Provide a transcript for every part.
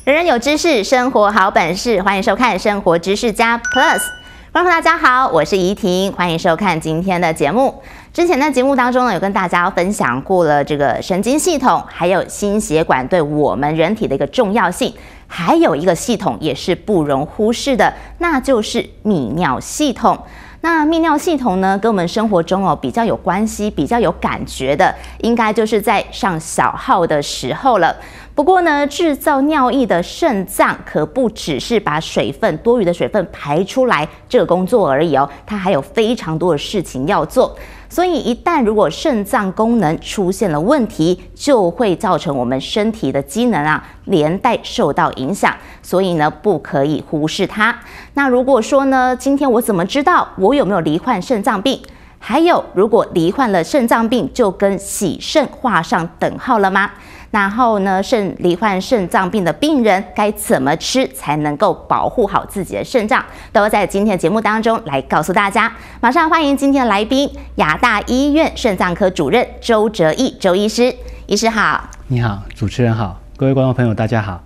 人人有知识，生活好本事，欢迎收看《生活知识家 Plus》。观众大家好，我是怡婷，欢迎收看今天的节目。之前的节目当中呢，有跟大家分享过了这个神经系统，还有心血管对我们人体的一个重要性。还有一个系统也是不容忽视的，那就是泌尿系统。那泌尿系统呢，跟我们生活中比较有关系、比较有感觉的，应该就是在上小号的时候了。不过呢，制造尿液的肾脏可不只是把多余的水分排出来这个工作而已哦，它还有非常多的事情要做。所以一旦如果肾脏功能出现了问题，就会造成我们身体的机能连带受到影响。所以呢，不可以忽视它。那如果说呢，今天我怎么知道我有没有罹患肾脏病？还有，如果罹患了肾脏病，就跟洗肾画上等号了吗？然后呢，罹患肾脏病的病人该怎么吃才能够保护好自己的肾脏，都在今天的节目当中来告诉大家。马上欢迎今天的来宾，亚大医院肾脏科主任周哲义周医师。医师好。 你好，主持人好，各位观众朋友大家好。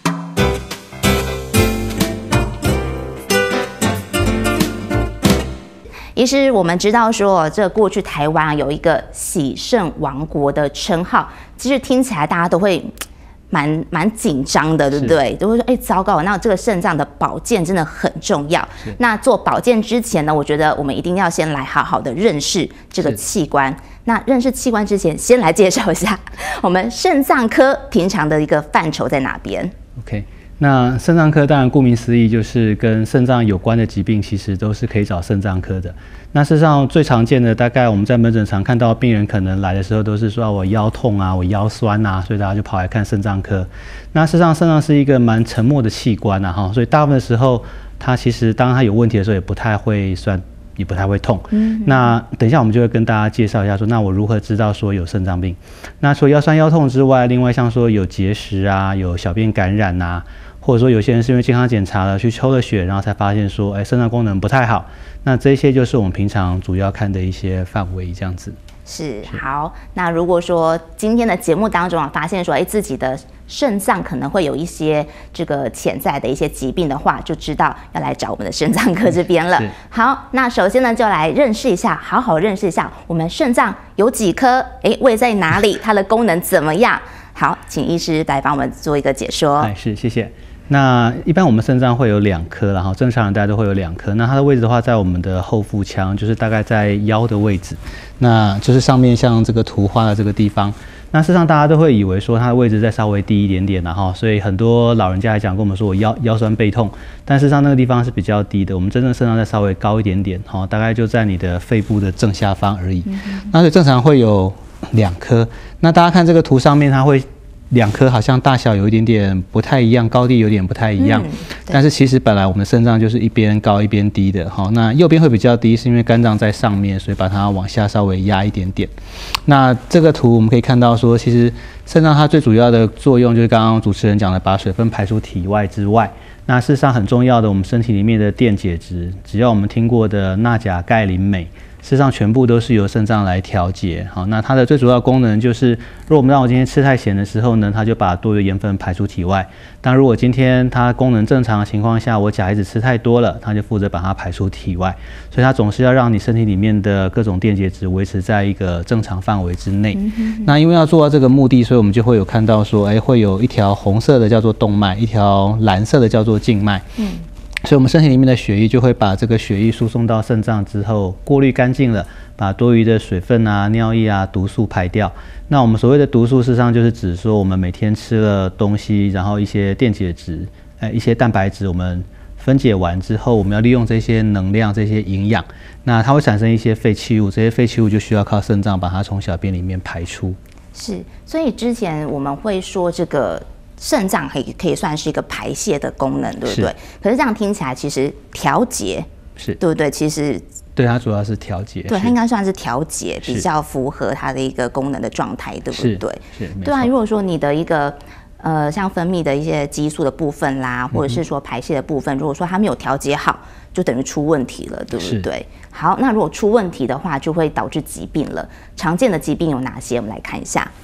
医师，我们知道说，这过去台湾有一个洗肾王国的称号，其实听起来大家都会蛮紧张的，对不对？都会说，糟糕，那这个肾脏的保健真的很重要。那做保健之前呢，我觉得我们一定要先来好好的认识这个器官。那认识器官之前，先来介绍一下我们肾脏科平常的一个范畴在哪边。 OK。那肾脏科当然顾名思义就是跟肾脏有关的疾病，其实都是可以找肾脏科的。那事实上最常见的，大概我们在门诊常看到病人可能来的时候都是说我腰痛啊，我腰酸啊，所以大家就跑来看肾脏科。那事实上肾脏是一个蛮沉默的器官啊，所以大部分的时候它其实当它有问题的时候也不太会酸，也不太会痛。那等一下我们就会跟大家介绍一下说，那我如何知道说有肾脏病。那除了腰酸腰痛之外，另外像说有结石啊，有小便感染啊，或者说有些人是因为健康检查了去抽了血，然后才发现说肾脏功能不太好。那这些就是我们平常主要看的一些范围这样子。 是好。那如果说今天的节目当中发现说自己的肾脏可能会有一些这个潜在的一些疾病的话，就知道要来找我们的肾脏科这边了。好，那首先呢就来认识一下，好好认识一下我们肾脏有几颗，位在哪里，它的功能怎么样？好，请医师来帮我们做一个解说。 是，谢谢。那一般我们肾脏会有2颗，然后正常人大家都会有2颗。那它的位置的话，在我们的后腹腔，就是大概在腰的位置，那就是上面像这个图画的这个地方。那事实上大家都会以为说它的位置再稍微低一点点，然后所以很多老人家来讲跟我们说我腰酸背痛，但事实上那个地方是比较低的，我们真正肾脏再稍微高一点点，大概就在你的肺部的正下方而已。那所以正常会有2颗。那大家看这个图上面，它会2颗好像大小有一点点不太一样，高低有点不太一样。但是其实本来我们的肾脏就是一边高一边低的。那右边会比较低，是因为肝脏在上面，所以把它往下稍微压一点点。那这个图我们可以看到说，其实肾脏它最主要的作用就是刚刚主持人讲的，把水分排出体外之外，那事实上很重要的，我们身体里面的电解质，只要我们听过的钠、钾、钙、磷、镁，事实上全部都是由肾脏来调节。好，那它的最主要功能就是，如果我们让我今天吃太咸的时候呢，它就把多余的盐分排出体外。但如果今天它功能正常的情况下，我钾离子吃太多了，它就负责把它排出体外。所以它总是要让你身体里面的各种电解质维持在一个正常范围之内。那因为要做到这个目的，所以我们就会有看到说，会有一条红色的叫做动脉，一条蓝色的叫做静脉。所以我们身体里面的血液就会把这个血液输送到肾脏之后，过滤干净了，把多余的水分啊、尿液啊、毒素排掉。那我们所谓的毒素，事实上就是指说我们每天吃了东西，然后一些电解质、一些蛋白质，我们分解完之后，我们要利用这些能量、这些营养，那它会产生一些废弃物，这些废弃物就需要靠肾脏把它从小便里面排出。是， 所以之前我们会说这个肾脏可以算是一个排泄的功能，对不对？可是这样听起来，其实调节对不对？其实对它主要是调节， 对它应该算是调节，比较符合它的一个功能的状态，对不对？对啊，如果说你的一个像分泌的一些激素的部分啦，或者是说排泄的部分，如果说它没有调节好，就等于出问题了，对不对？好，那如果出问题的话，就会导致疾病了。常见的疾病有哪些？我们来看一下。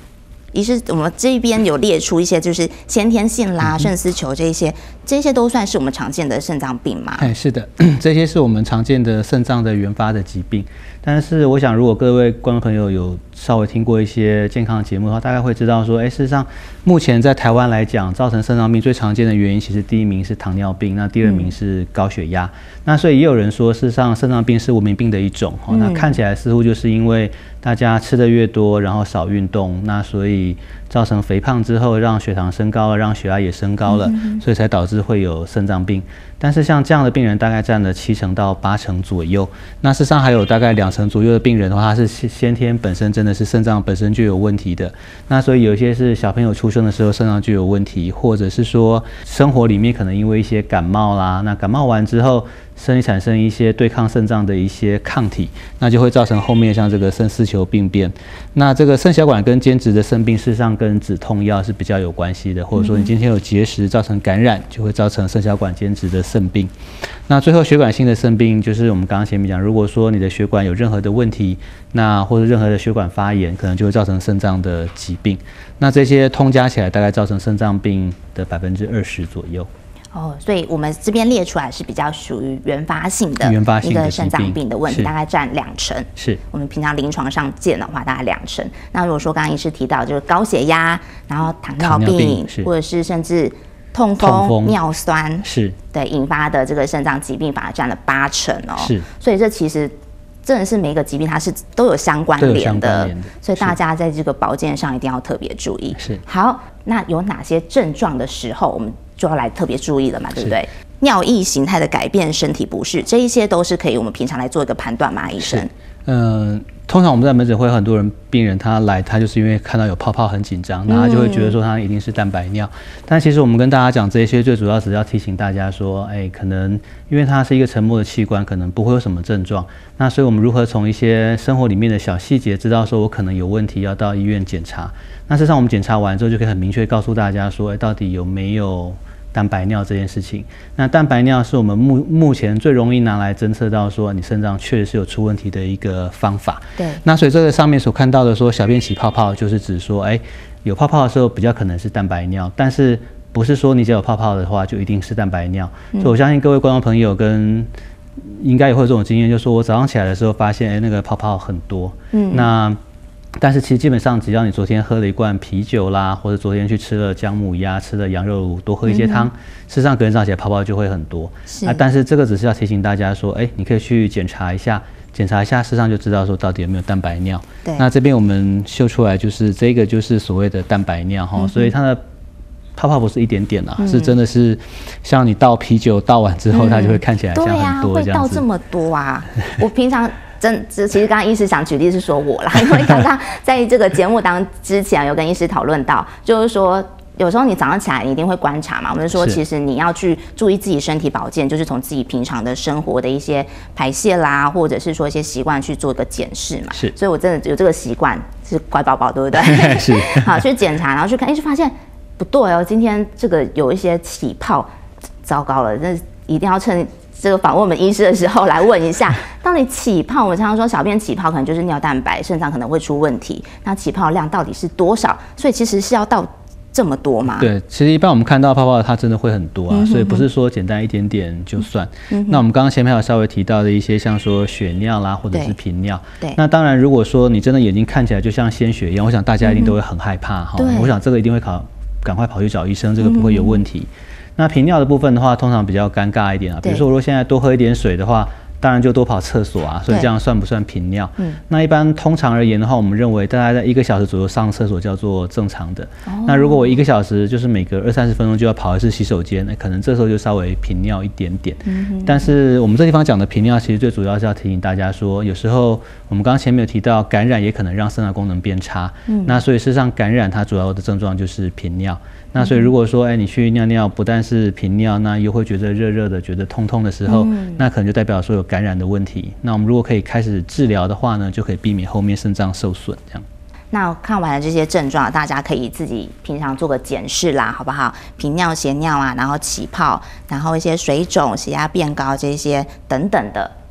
医师，我们这边有列出一些，就是先天性啦、肾丝球这些都算是我们常见的肾脏病吗？ 是的，这些是我们常见的肾脏的原发的疾病。但是我想，如果各位观众朋友有稍微听过一些健康的节目的话，大概会知道说，事实上目前在台湾来讲，造成肾脏病最常见的原因，其实第一名是糖尿病，那第二名是高血压。那所以也有人说，事实上肾脏病是文明病的一种。那看起来似乎就是因为大家吃的越多，然后少运动，那所以造成肥胖之后，让血糖升高了，让血压也升高了，所以才导致会有肾脏病。但是像这样的病人大概占了7成到8成左右。那事实上还有大概2成左右的病人的话，他是先天本身真的是肾脏本身就有问题的。那所以有一些是小朋友出生的时候肾脏就有问题，或者是说生活里面可能因为一些感冒啦，那感冒完之后身体产生一些对抗肾脏的一些抗体，那就会造成后面像这个肾丝球病变。那这个肾小管跟间质的肾病事实上跟止痛药是比较有关系的，或者说你今天有结石造成感染，就会造成肾小管间质的肾病。那最后血管性的肾病就是我们刚刚前面讲，如果说你的血管有任何的问题，那或者任何的血管发炎，可能就会造成肾脏的疾病。那这些通加起来大概造成肾脏病的20%左右。 所以我们这边列出来是比较属于原发性的一个肾脏病的问题，大概占2成。是我们平常临床上见的话，大概2成。那如果说刚刚医师提到就是高血压，然后糖尿病或者是甚至痛风、尿酸对引发的这个肾脏疾病，反而占了8成哦。是，所以这其实真的是每一个疾病它是都有相关联的，所以大家在这个保健上一定要特别注意。是，好，那有哪些症状的时候，我们就要来特别注意了嘛，对不对？尿液形态的改变、身体不适，这一些都是可以我们平常来做一个判断嘛，医生？ 通常我们在门诊会有很多病人他来，他就是因为看到有泡泡很紧张，那他就会觉得说他一定是蛋白尿。但其实我们跟大家讲这些，最主要只是要提醒大家说，可能因为它是一个沉默的器官，可能不会有什么症状。那所以我们如何从一些生活里面的小细节知道说我可能有问题，要到医院检查。那事实上我们检查完之后就可以很明确告诉大家说，到底有没有蛋白尿这件事情。那蛋白尿是我们目前最容易拿来侦测到说你肾脏确实是有出问题的一个方法。对。那所以这个上面所看到的说小便起泡泡，就是指说，有泡泡的时候比较可能是蛋白尿，但是不是说你只要有泡泡的话就一定是蛋白尿。所以我相信各位观众朋友应该也会有这种经验，就是说我早上起来的时候发现，那个泡泡很多。但是其实基本上，只要你昨天喝了一罐啤酒啦，或者昨天去吃了姜母鸭、吃了羊肉卤，多喝一些汤，事实上隔天早上起来泡泡就会很多。但是这个只是要提醒大家说，你可以去检查一下，事实上就知道说到底有没有蛋白尿。那这边我们秀出来就是这个就是所谓的蛋白尿哈，所以它的泡泡不是一点点啊，是真的是像你倒啤酒倒完之后，它就会看起来像很多这样子。会倒这么多啊？我平常。其实刚刚医师想举例是说我啦，因为刚刚在这个节目之前有跟医师讨论到，就是说有时候你早上起来你一定会观察嘛，我们说其实你要去注意自己身体保健，就是从自己平常的生活的一些排泄啦，或者是说一些习惯去做一个检视嘛。是，所以我真的有这个习惯，是乖宝宝对不对？是，好去检查，然后去看，就发现不对哦，今天这个有一些起泡，糟糕了，那一定要趁这个访问我们医师的时候来问一下，到底起泡，我们常常说小便起泡可能就是尿蛋白，肾脏可能会出问题，那起泡量到底是多少？所以其实是要到这么多吗？对，其实一般我们看到泡泡它真的会很多啊，所以不是说简单一点点就算。那我们刚刚前面有稍微提到的一些，像说血尿啦，或者是频尿。对。那当然，如果说你真的眼睛看起来就像鲜血一样，我想大家一定都会很害怕哈。我想这个一定会赶快跑去找医生，这个不会有问题。那频尿的部分的话，通常比较尴尬一点啊。比如说，如果现在多喝一点水的话，当然就多跑厕所啊，所以这样算不算频尿？那一般通常而言的话，我们认为大概在1个小时左右上厕所叫做正常的。那如果我1个小时就是每隔20-30分钟就要跑一次洗手间，可能这时候就稍微频尿一点点。但是我们这地方讲的频尿，其实最主要是要提醒大家说，有时候我们刚刚前面有提到感染也可能让肾脏功能变差。那所以事实上感染它主要的症状就是频尿。那所以如果说你去尿尿不但是频尿，那又会觉得热热的、觉得痛痛的时候，那可能就代表说有感染的问题。那我们如果可以开始治疗的话呢，就可以避免后面肾脏受损这样。那看完了这些症状，大家可以自己平常做个检视啦，好不好？频尿、血尿啊，然后起泡，然后一些水肿、血压变高这些等等的。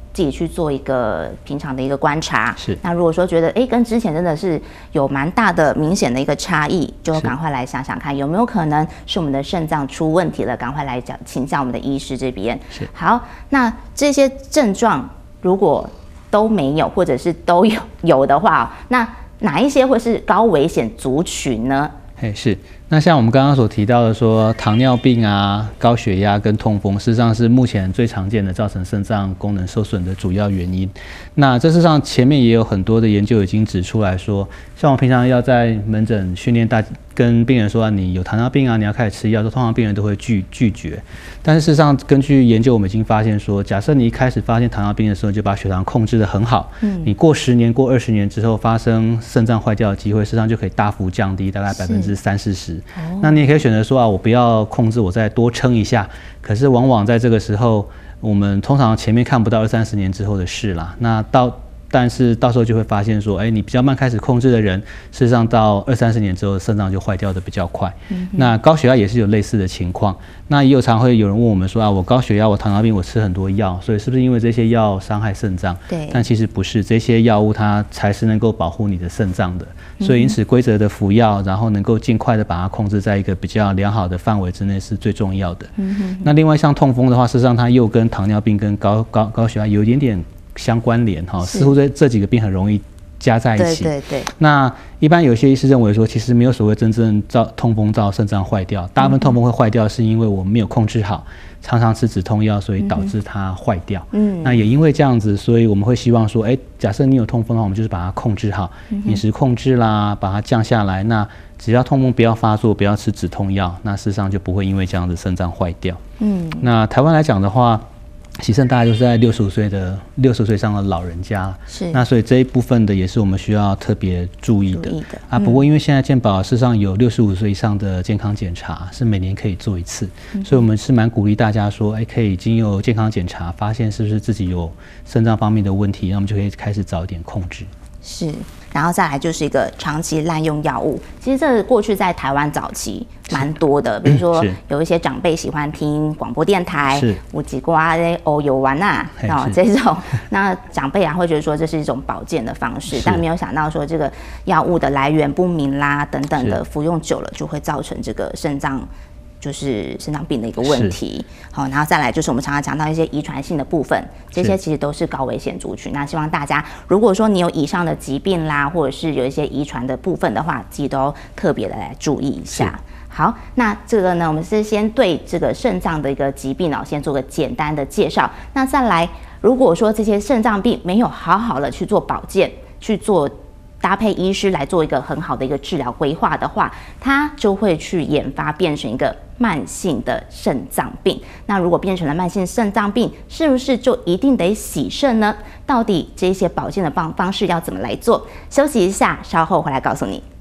自己去做一个平常的一个观察。 是。 那如果说觉得跟之前真的是有蛮大的明显的一个差异，就赶快来想想看有没有可能是我们的肾脏出问题了，赶快来请教我们的医师这边。 是。 好，那这些症状如果都没有，或者是都有的话，那哪一些会是高危险族群呢？ 是。那像我们刚刚所提到的说，糖尿病啊、高血压跟痛风，事实上是目前最常见的造成肾脏功能受损的主要原因。那这事实上前面也有很多的研究已经指出来说，像我平常要在门诊训练跟病人说你有糖尿病啊，你要开始吃药，通常病人都会拒绝。但是事实上，根据研究我们已经发现说，假设你一开始发现糖尿病的时候就把血糖控制得很好，你过10年、过20年之后发生肾脏坏掉的机会，事实上就可以大幅降低，大概30-40%。那你也可以选择说我不要控制，我再多撑一下。可是往往在这个时候，我们通常前面看不到20-30年之后的事啦。但是到时候就会发现说，你比较慢开始控制的人，事实上到20-30年之后，肾脏就坏掉的比较快。那高血压也是有类似的情况。那也常会有人问我们说我高血压、我糖尿病、我吃很多药，所以是不是因为这些药伤害肾脏？ 对。 但其实不是，这些药物它才是能够保护你的肾脏的。所以因此规则的服药，然后能够尽快的把它控制在一个比较良好的范围之内是最重要的。那另外像痛风的话，事实上它又跟糖尿病跟高血压有一点点相关联似乎这几个病很容易加在一起。 对。 那一般有些医师认为说，其实没有所谓真正痛风造肾脏坏掉，大部分痛风会坏掉是因为我们没有控制好，常常吃止痛药，所以导致它坏掉。那也因为这样子，所以我们会希望说，假设你有痛风的话，我们就是把它控制好，饮食控制啦，把它降下来。那只要痛风不要发作，不要吃止痛药，那事实上就不会因为这样子肾脏坏掉。那台湾来讲的话，洗肾大概就是在60岁上的老人家， 是。 那所以这一部分的也是我们需要特别注意的。不过因为现在健保事实上有65岁以上的健康检查，是每年可以做一次，所以我们是蛮鼓励大家说，可以经由健康检查，发现是不是自己有肾脏方面的问题，那我们就可以开始早一点控制。 是。然后再来就是一个长期滥用药物，其实这过去在台湾早期蛮多的，比如说有一些长辈喜欢听广播电台，有几瓜有玩这种，那长辈会觉得说这是一种保健的方式，但没有想到说这个药物的来源不明啦等等的，服用久了就会造成这个肾脏病的一个问题。好，然后再来就是我们常常讲到一些遗传性的部分，这些其实都是高危险族群。那希望大家，如果说你有以上的疾病啦，或者是有一些遗传的部分的话，自己都特别的来注意一下。好，那这个呢，我们是先对这个肾脏的一个疾病先做个简单的介绍。那再来，如果说这些肾脏病没有好好的去做保健，去做搭配医师来做一个很好的一个治疗规划的话，它就会去研发变成一个慢性的肾脏病。那如果变成了慢性肾脏病，是不是就一定得洗肾呢？到底这些保健的方式要怎么来做？休息一下，稍后回来告诉你。